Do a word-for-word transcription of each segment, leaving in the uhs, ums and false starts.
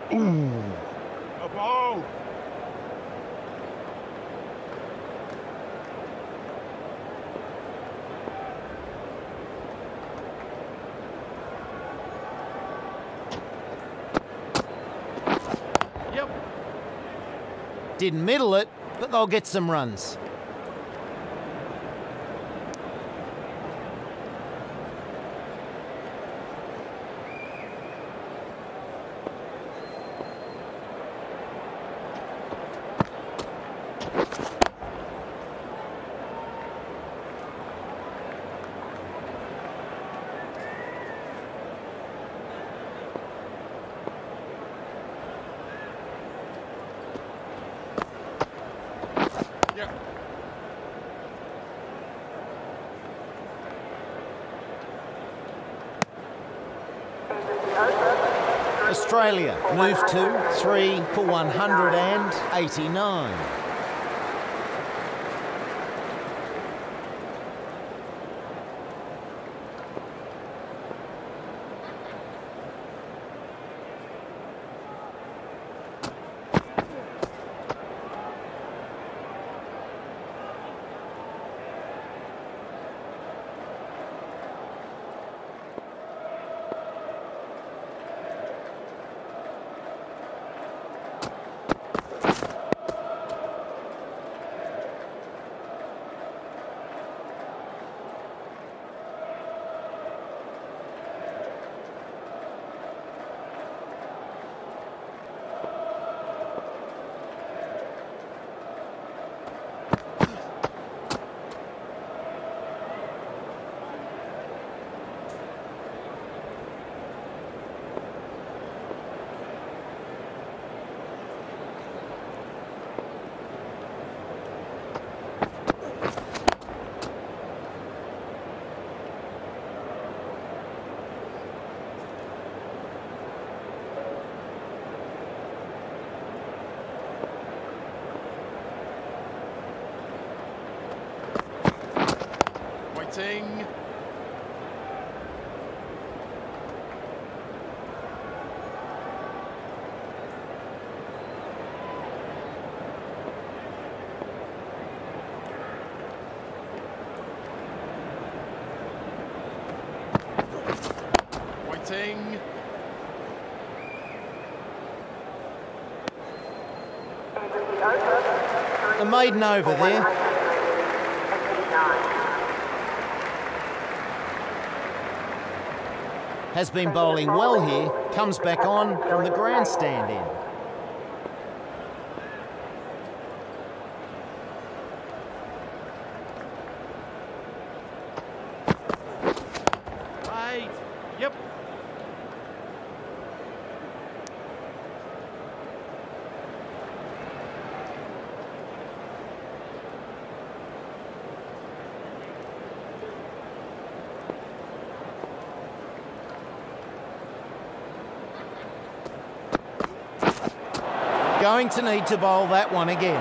A ball! Yep. Didn't middle it, but they'll get some runs. Australia move to three for one hundred eighty-nine. Waiting. Waiting. The maiden over there. Has been bowling well here, comes back on from the grandstand end. Right. Yep. Going to need to bowl that one again.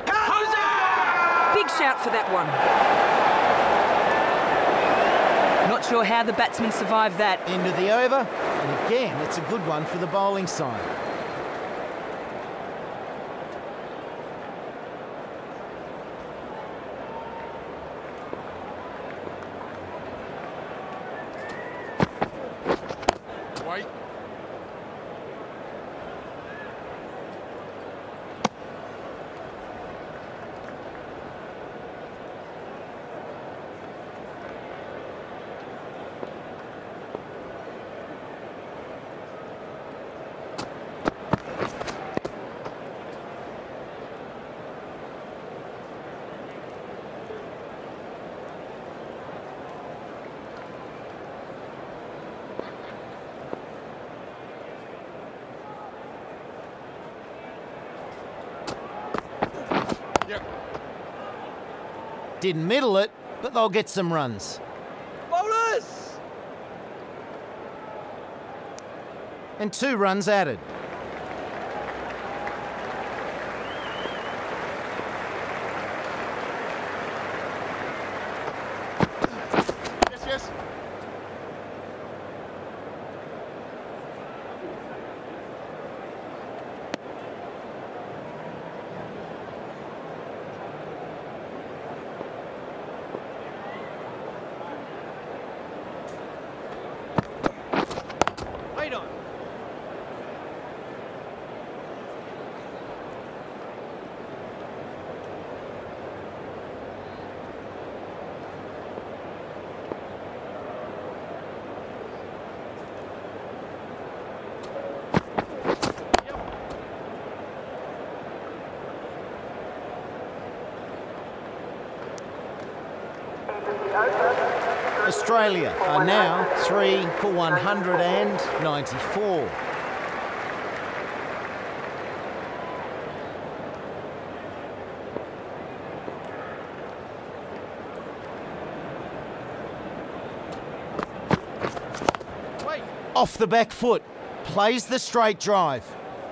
Shout for that one. not sure how the batsman survived that. End of the over, and again, it's a good one for the bowling side. Wait. Yep. Didn't middle it, but they'll get some runs. Bowlers! And two runs added. Yes, yes. Wait on. Australia are now three for one hundred ninety-four. Wait. Off the back foot, plays the straight drive.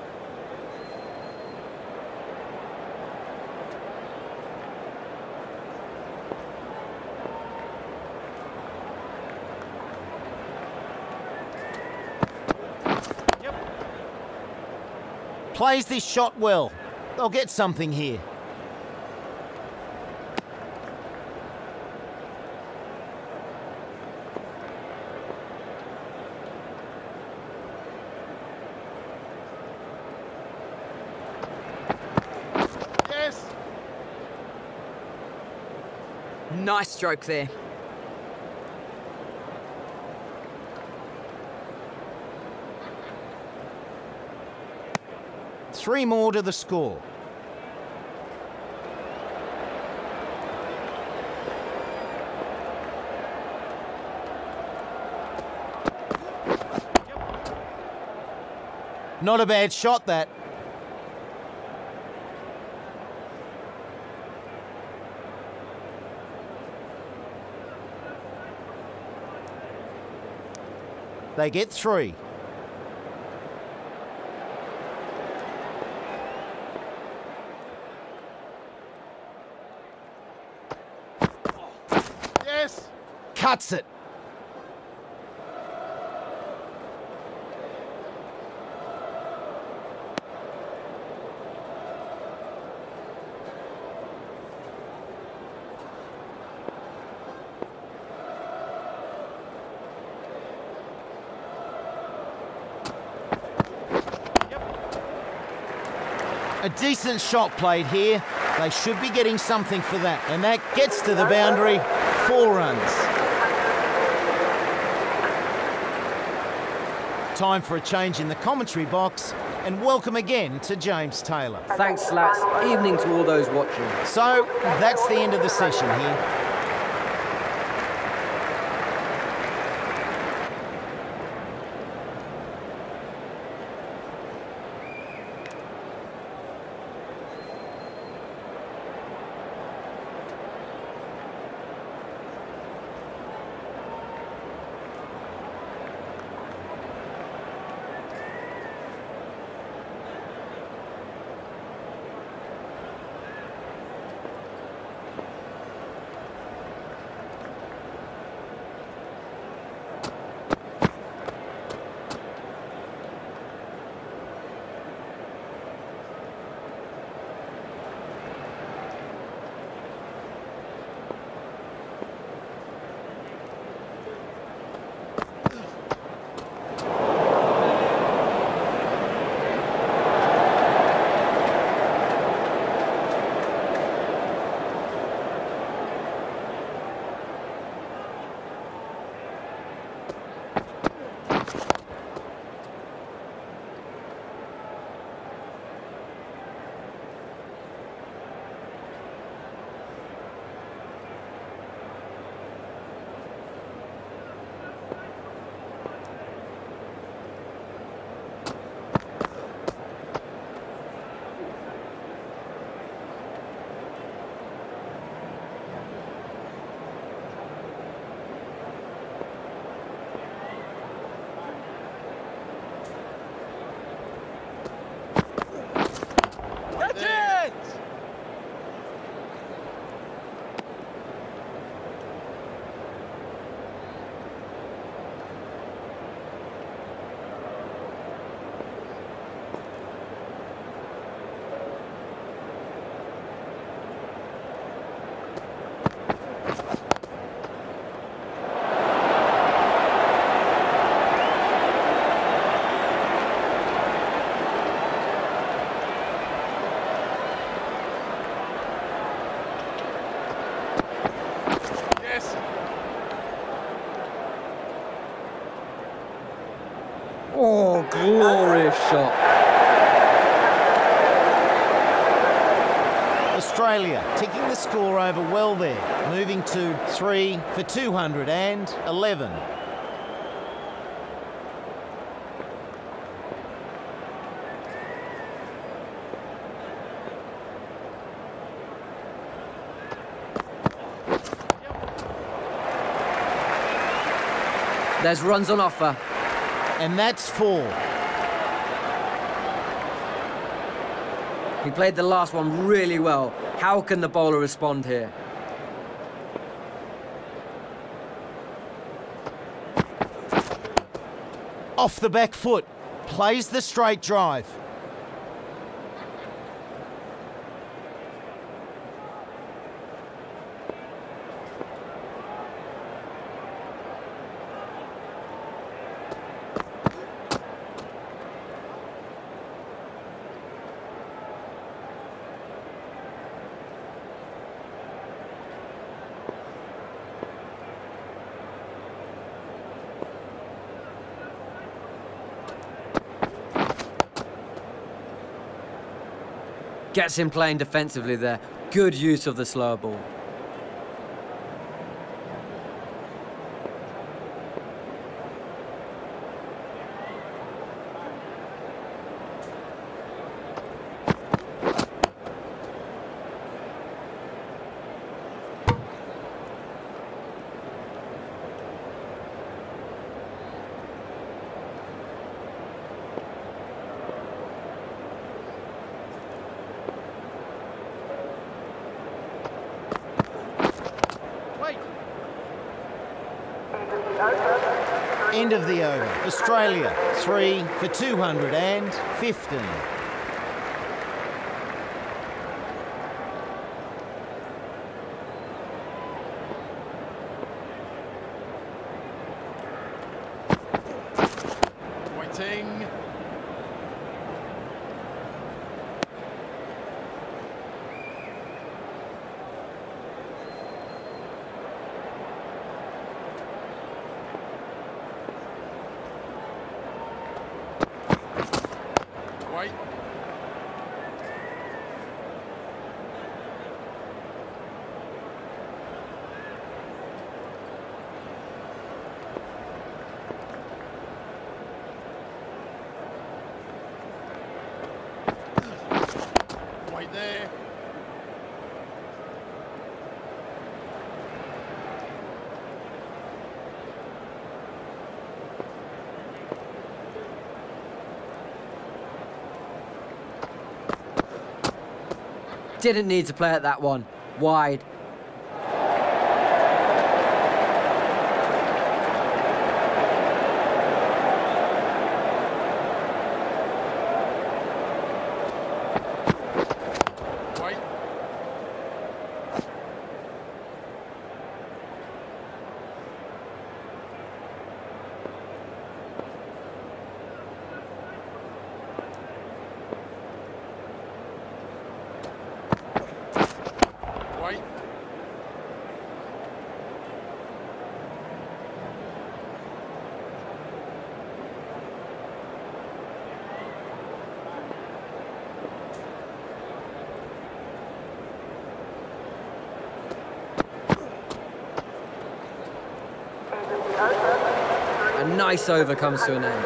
Yep. Plays this shot well. They'll get something here. Yes. Nice stroke there. Three more to the score. Not a bad shot, that. They get three. Yes. Cuts it. A decent shot played here. They should be getting something for that. And that gets to the boundary. Four runs. Time for a change in the commentary box. And welcome again to James Taylor. Thanks, Slats. Evening to all those watching. So, that's the end of the session here. Glorious shot. Australia ticking the score over well there, moving to three for two hundred eleven. There's runs on offer. And that's four. He played the last one really well. How can the bowler respond here? Off the back foot, plays the straight drive. Gets him playing defensively there. Good use of the slower ball. Wait. End of the over. Australia, three for two hundred fifteen. Waiting. Wait. Wait there. Didn't need to play at that one. Wide. Wait. Wait. A nice over comes to an end.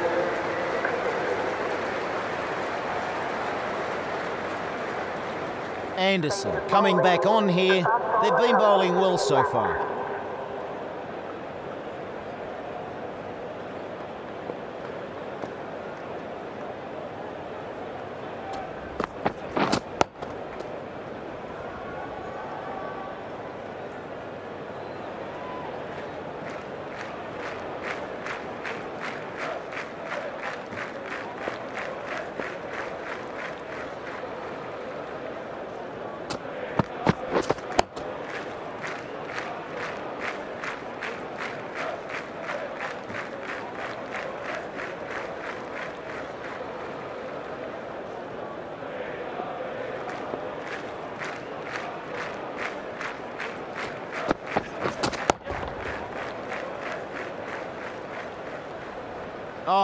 Anderson coming back on here. They've been bowling well so far.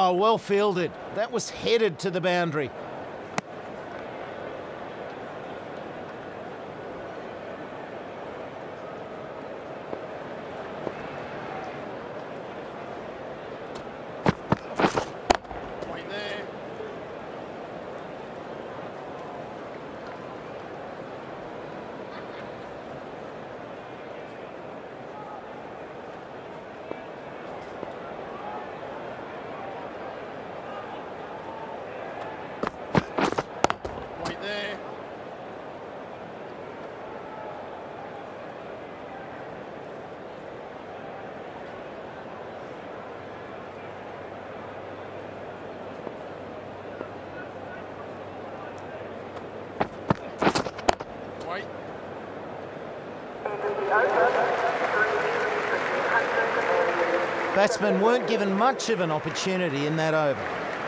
Oh, well fielded. That was headed to the boundary. Right there. Right there. Right. Batsmen weren't given much of an opportunity in that over.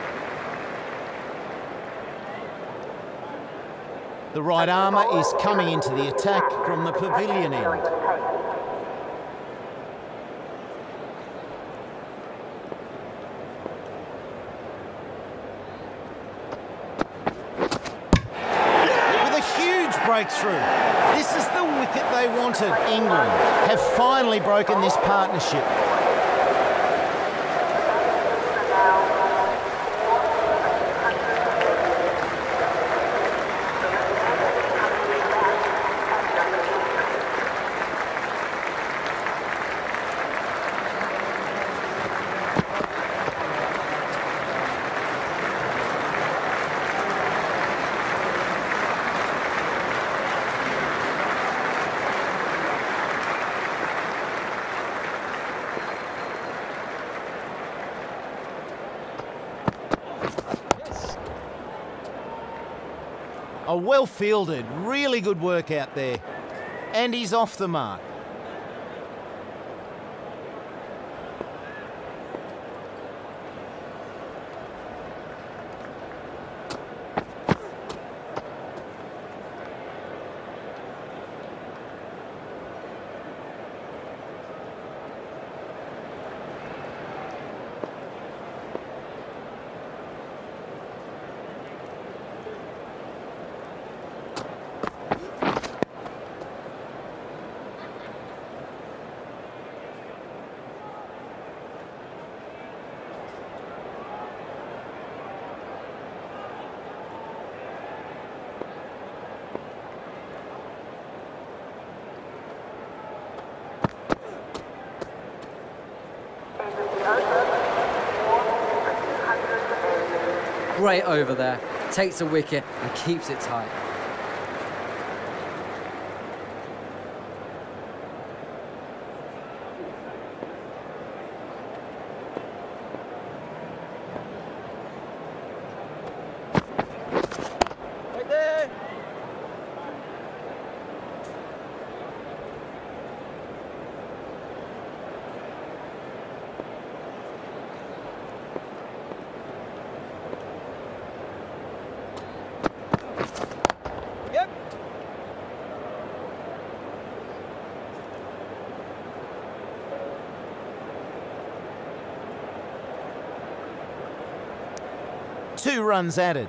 The right armour is coming into the attack from the pavilion end. With a huge breakthrough. This is the wicket they wanted. England have finally broken this partnership. A well fielded, really good work out there. And he's off the mark. Great over there. Takes a wicket and keeps it tight. Right there. Yep. Two runs added.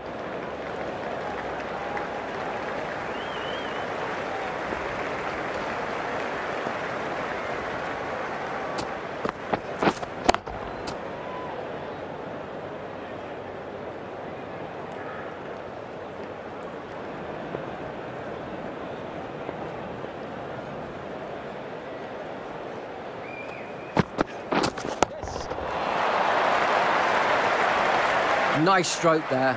Nice stroke there.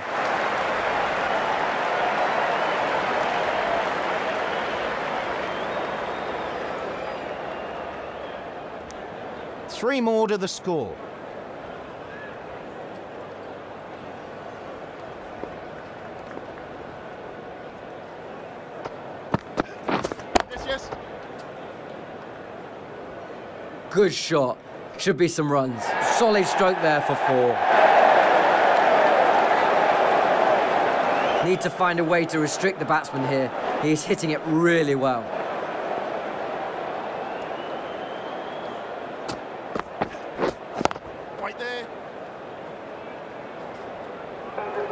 Three more to the score. Yes, yes. Good shot. Should be some runs. Solid stroke there for four. Need to find a way to restrict the batsman here. He's hitting it really well. Right there.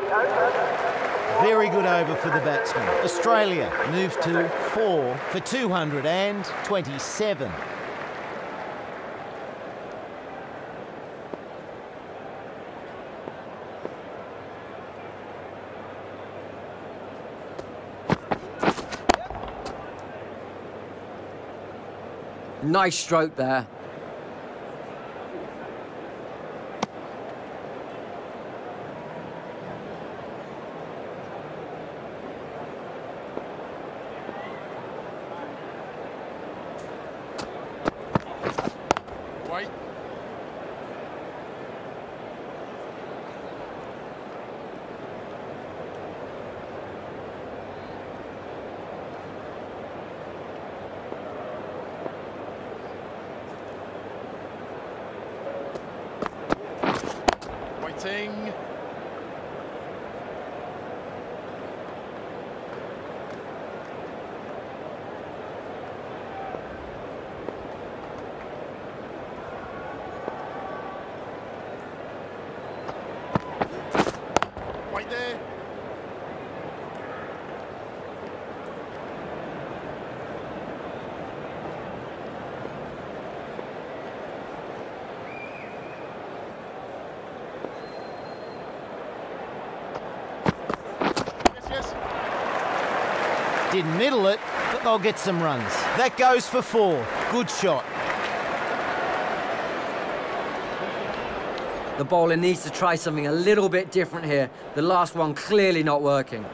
Very good over for the batsman. Australia move to four for two hundred twenty-seven. Nice stroke there. Wait. Waiting. Wait there. Yes, yes. Didn't middle it, but they'll get some runs. That goes for four. Good shot. The bowler needs to try something a little bit different here. The last one clearly not working.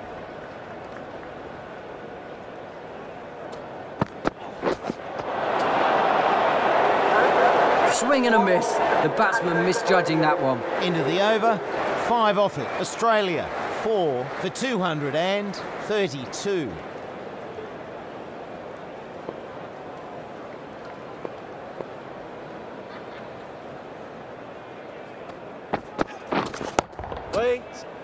Swing and a miss. The batsman misjudging that one. Into the over. Five off it. Australia four for two hundred thirty-two. Wait.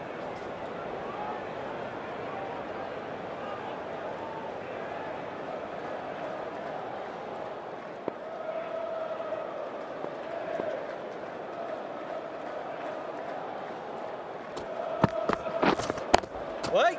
Wait.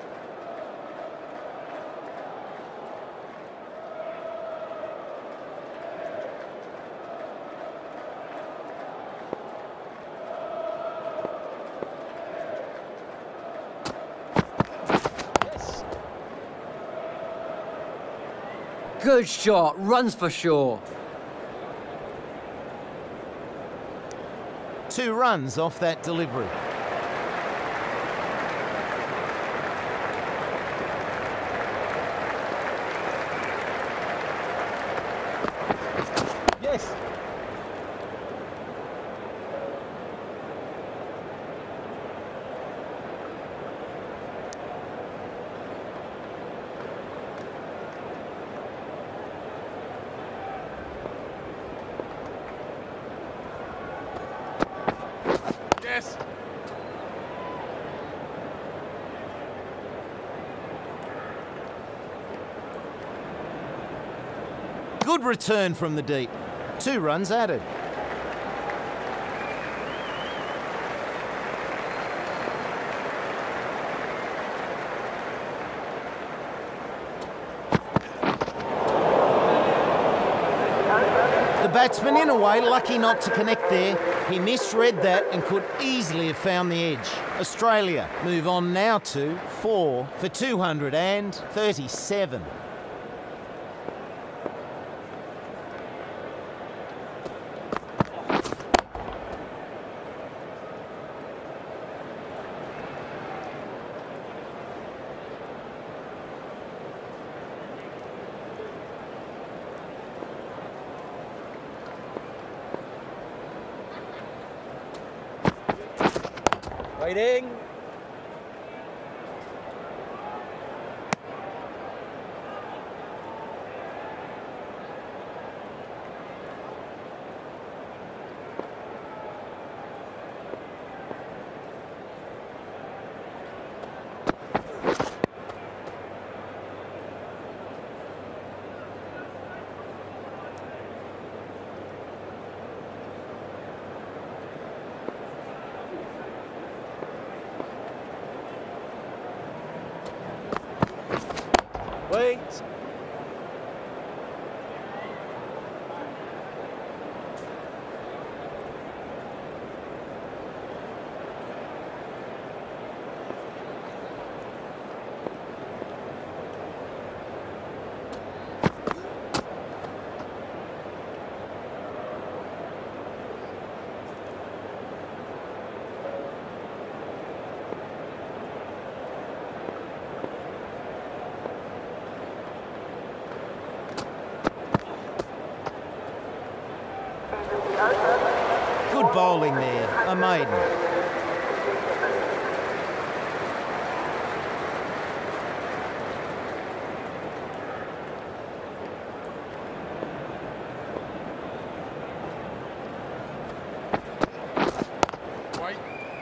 Yes. Good shot. Runs for sure. Two runs off that delivery. Yes. Yes. Good return from the deep. Two runs added. The batsman, in a way, lucky not to connect there. He misread that and could easily have found the edge. Australia move on now to four for two hundred thirty-seven. Waiting. Good bowling there, a maiden. Wait.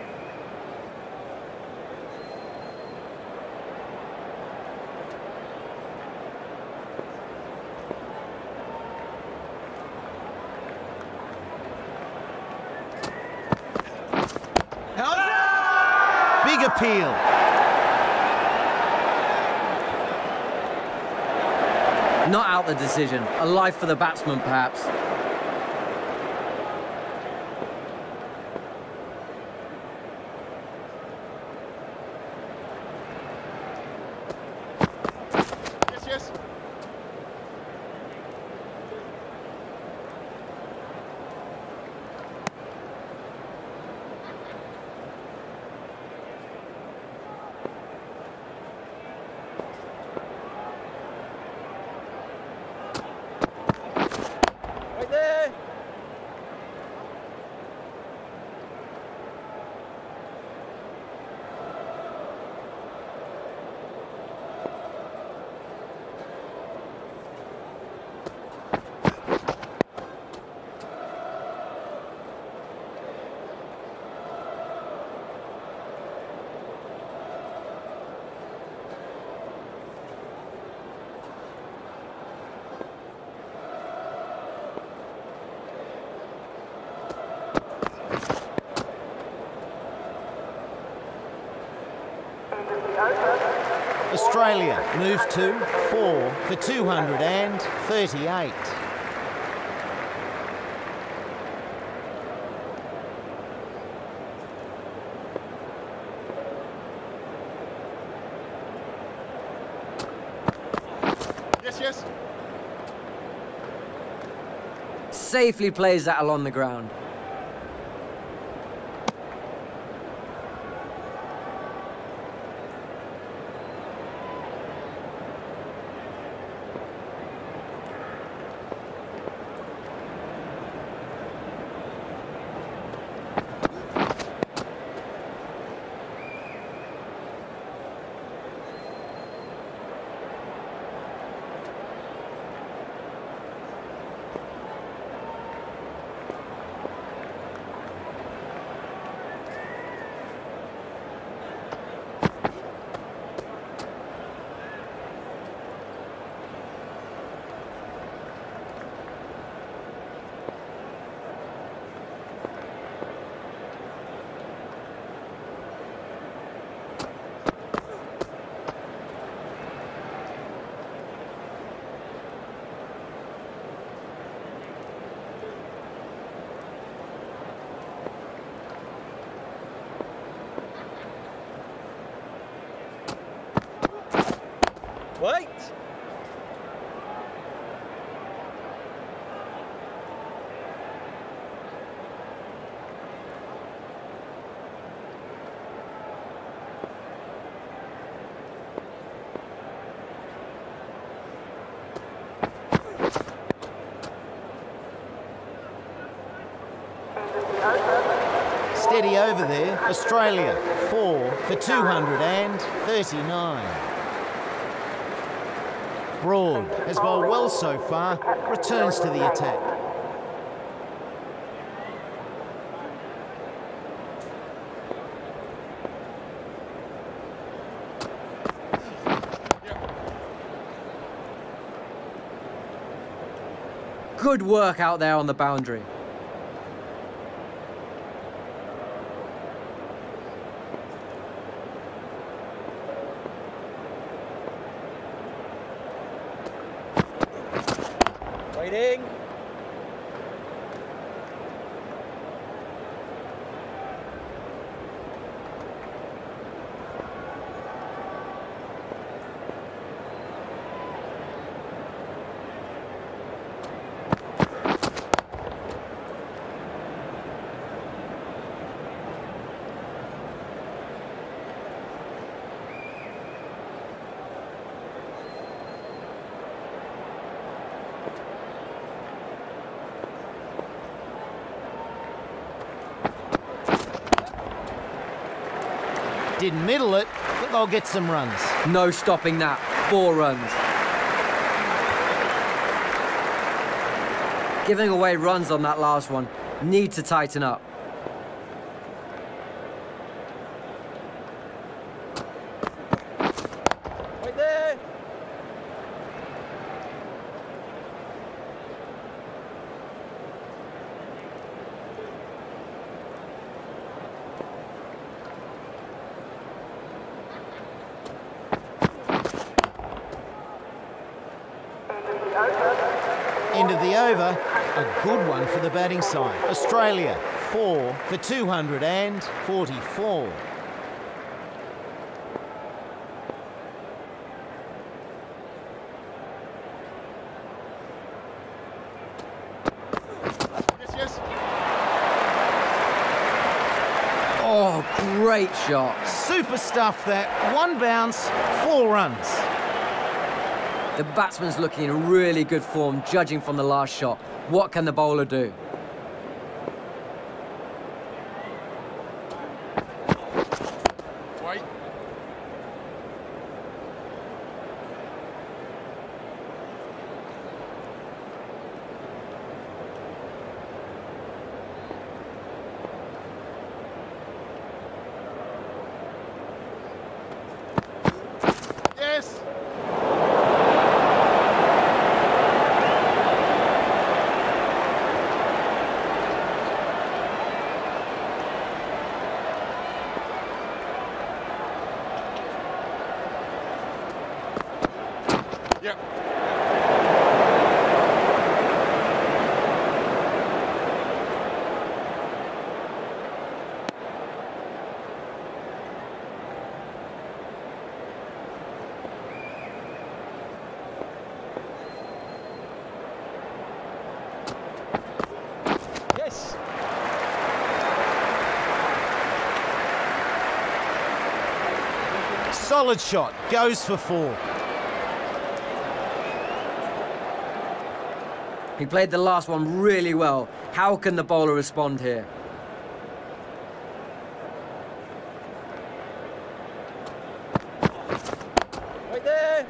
Big appeal. Not out the decision. A life for the batsman, perhaps. Yes, yes. Right there. Australia move to four for two hundred thirty-eight. Yes, yes. Safely plays that along the ground. Wait. Steady over there. Australia four for two hundred thirty-nine. Broad has bowled well so far, returns to the attack. Good work out there on the boundary. Waiting. Didn't middle it, but they'll get some runs. No stopping that. Four runs. Giving away runs on that last one. Need to tighten up. Right there. End of the over, a good one for the batting side. Australia, four for two hundred forty-four. Yes, yes. Oh, great shot. Super stuff that. One bounce, four runs. The batsman's looking in really good form, judging from the last shot. What can the bowler do? Wait. Yes. Yep. Yes. Solid shot, goes for four. He played the last one really well. How can the bowler respond here? Right there.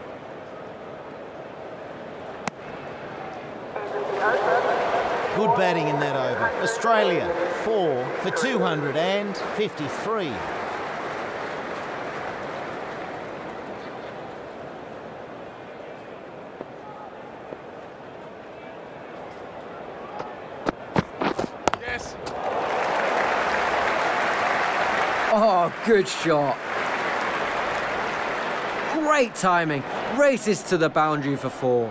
Good batting in that over. Australia, four for two hundred fifty-three. Yes. Oh, good shot. Great timing. Races to the boundary for four.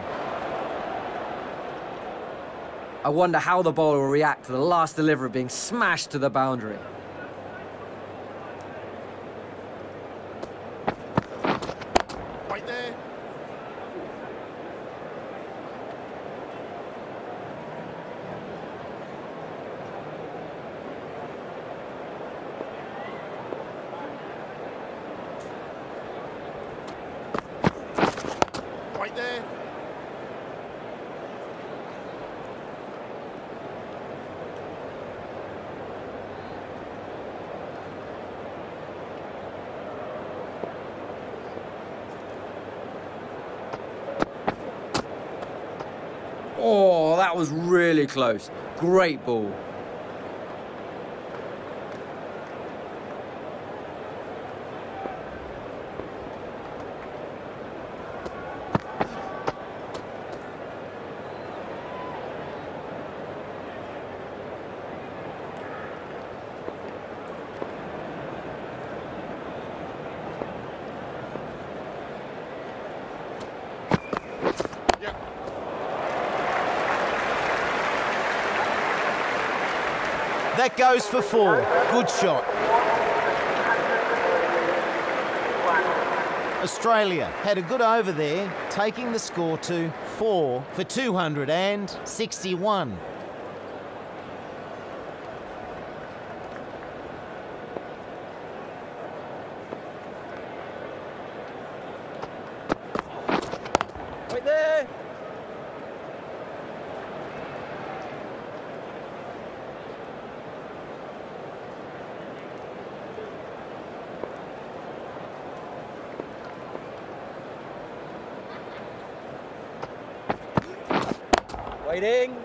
I wonder how the bowler will react to the last delivery being smashed to the boundary. Right there. Right there. Oh, that was really close. Great ball. Yep. That goes for four. Good shot. Australia had a good over there, taking the score to four for two hundred sixty-one. Right there. Waiting.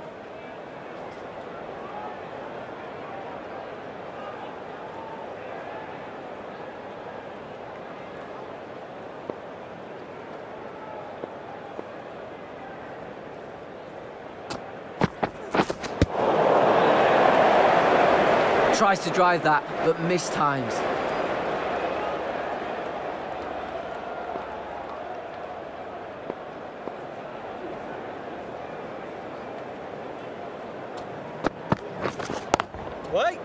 Tries to drive that, but mistimes. Wait.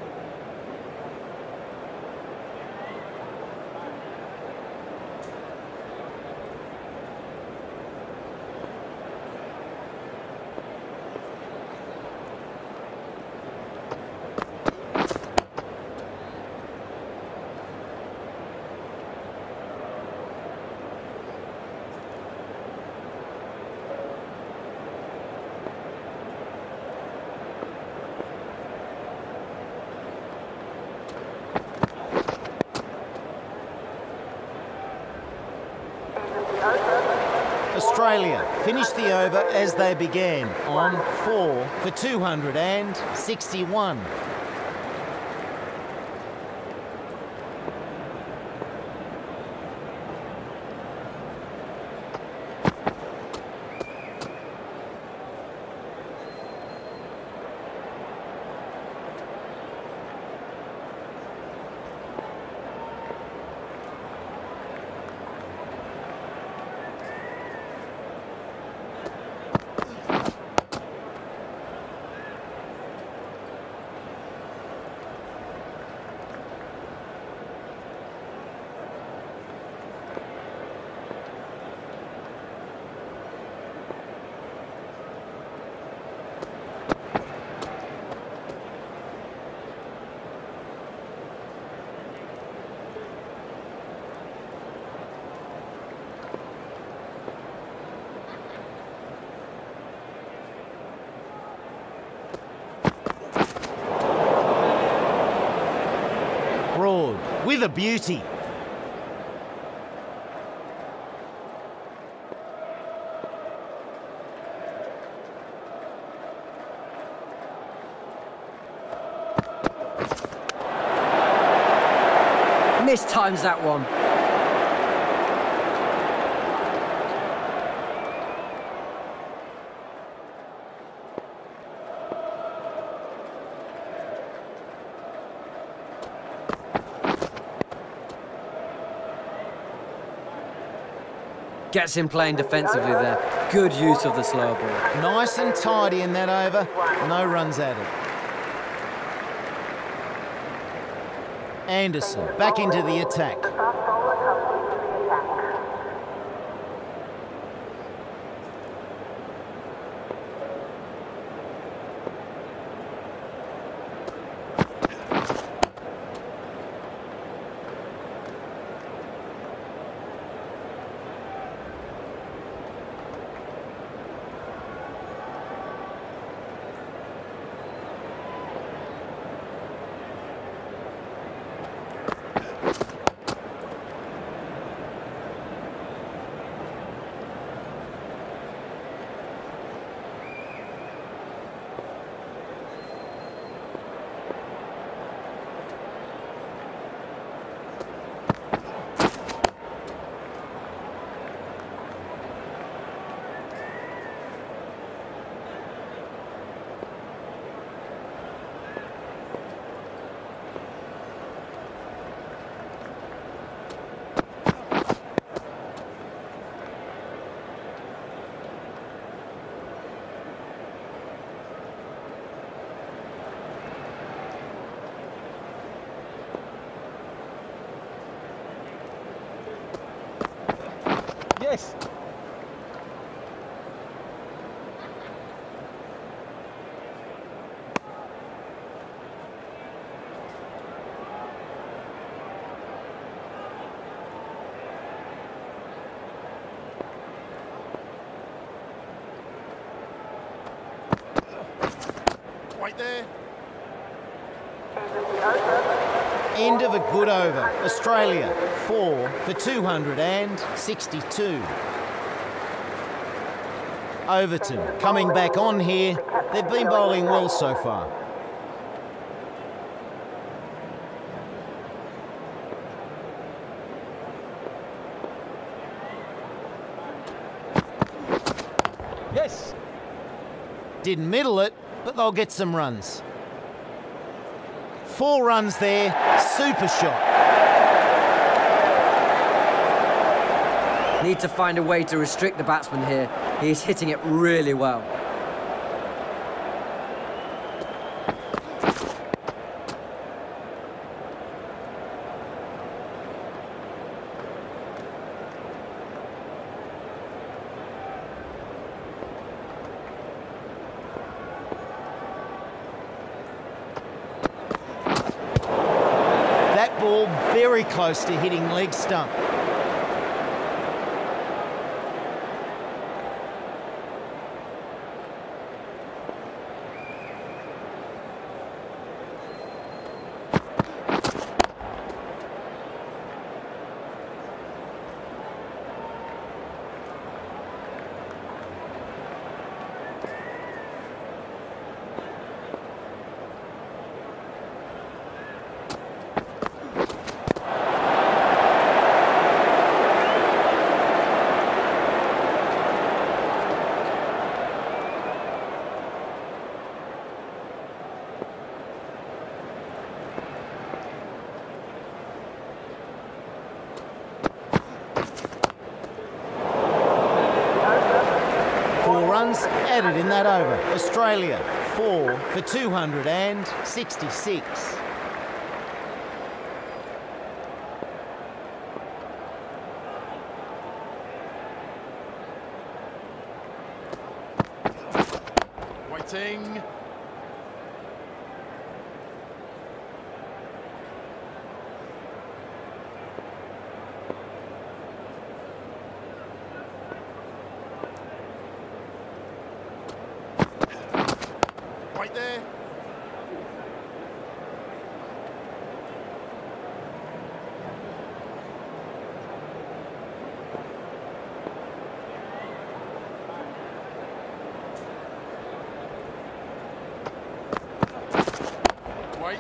Australia finished the over as they began, on four for two hundred sixty-one. Broad with a beauty. Mistimes that one. Gets him playing defensively there. Good use of the slow ball. Nice and tidy in that over. No runs added. Anderson back into the attack. Yes. Right there. End of a good over. Australia, four for two hundred sixty-two. Overton coming back on here. They've been bowling well so far. Yes. Didn't middle it, but they'll get some runs. Four runs there, super shot. Need to find a way to restrict the batsman here. He's hitting it really well. That ball very close to hitting leg stump. Added in that over. Australia, four for two hundred sixty-six. Waiting. Right there. Wait.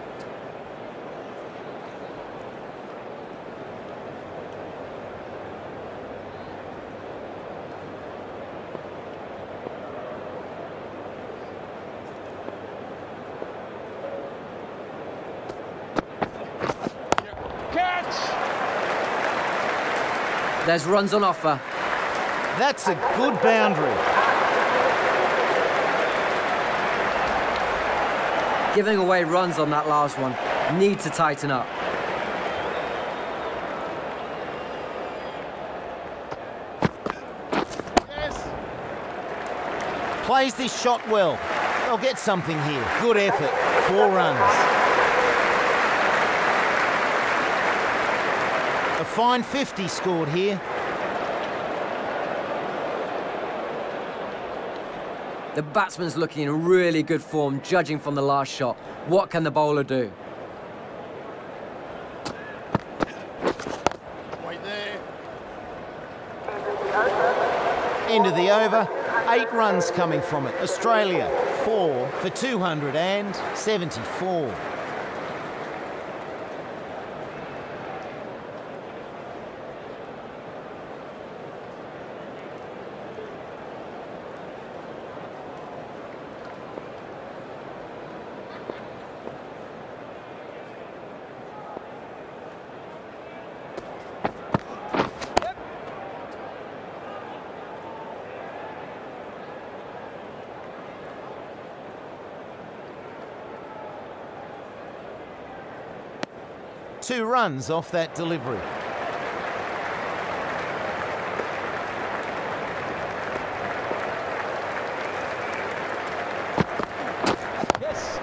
There's runs on offer. That's a good boundary. Giving away runs on that last one. Need to tighten up. Yes. Plays this shot well. They'll get something here. Good effort. Four runs. A fine fifty scored here. The batsman's looking in really good form, judging from the last shot. What can the bowler do? Wait there. End of the over. Eight runs coming from it. Australia, four for two hundred seventy-four. Two runs off that delivery. Yes.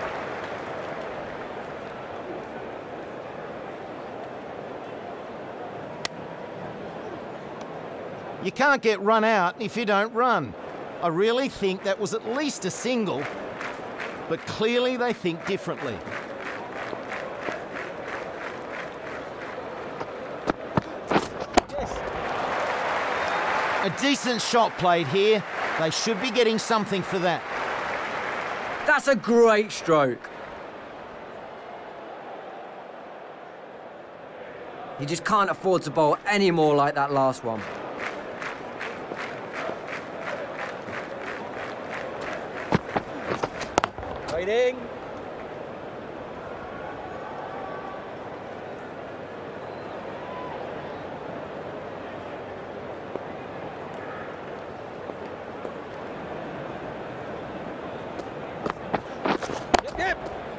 You can't get run out if you don't run. I really think that was at least a single, but clearly they think differently. A decent shot played here. They should be getting something for that. That's a great stroke. You just can't afford to bowl any more like that last one. Waiting. Yep, yep.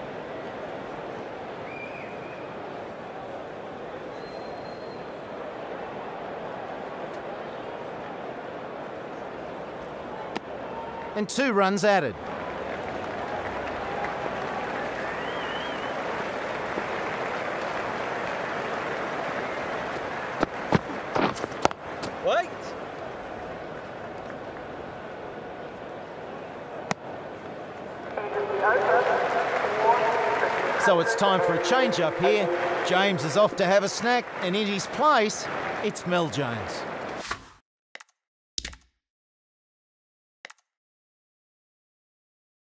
And two runs added. Wait. So it's time for a change-up here. James is off to have a snack, and in his place, it's Mel Jones.